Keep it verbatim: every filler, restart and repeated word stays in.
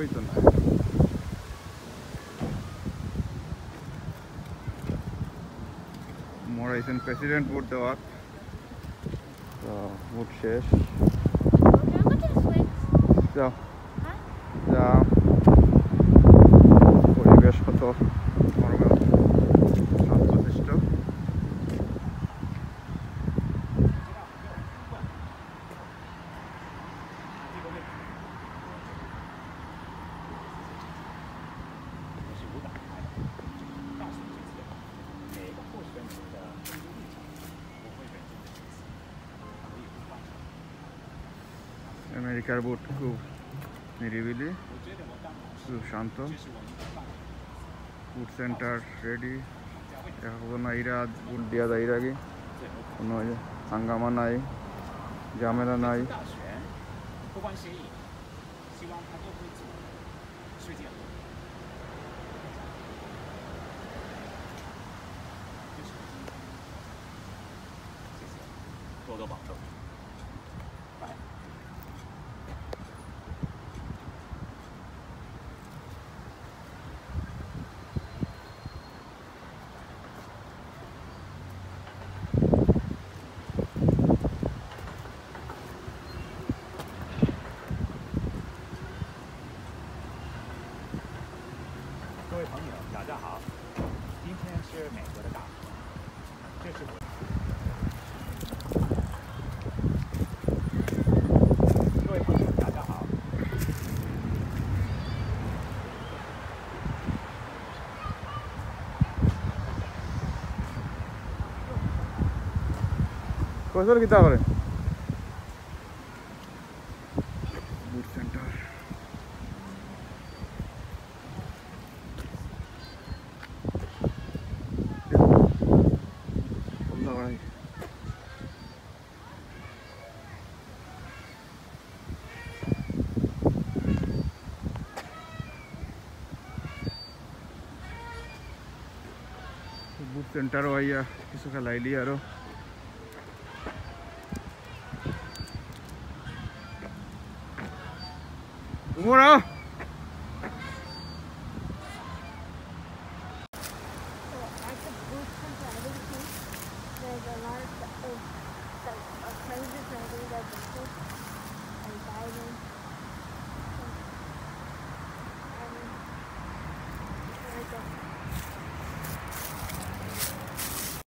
ওই তো না মোরাইছেন প্রেসিডেন্ট বুট দেওয়ার তো বুট শেষ যাও যা পরিবেশ কত শান্তশিষ্ট আমেরিকার বুট খুব নিরিবিলি খুব শান্ত বুট সেন্টার রেডি এখন আইরা বুট দিয়া যায় আগে কোনো হাঙ্গামা নাই ঝামেলা নাই কয়সর কিতা করে বুট সেন্টার বুট সেন্টার আইয়া কিছু খেলাইলি আরো Uno.